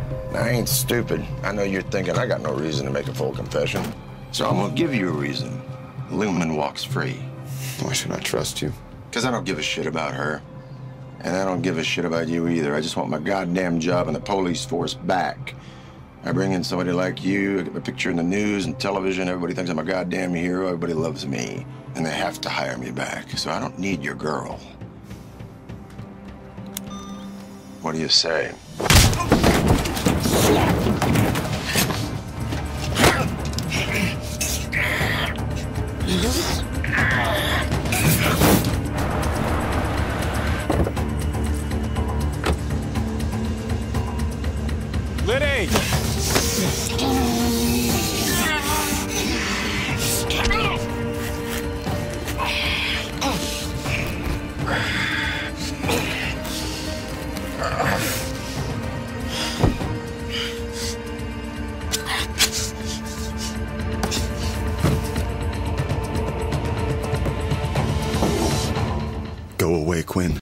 I ain't stupid. I know you're thinking I got no reason to make a full confession. So I'm gonna give you a reason. Lumen walks free. Why should I trust you? Because I don't give a shit about her. And I don't give a shit about you either. I just want my goddamn job in the police force back. I bring in somebody like you, I get my picture in the news and television, everybody thinks I'm a goddamn hero, everybody loves me. And they have to hire me back. So I don't need your girl. What do you say? Liddy! Go away, Quinn.